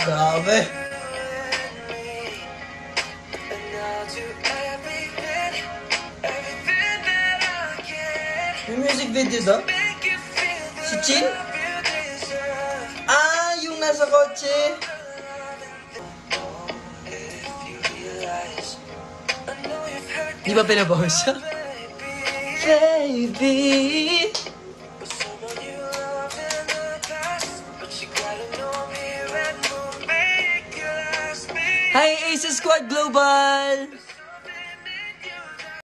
Grabe. May music video daw? Si Chin? Ah, yung nasa kotse. Di ba pinabawas siya? Baby. Hi, Aces Squad Global!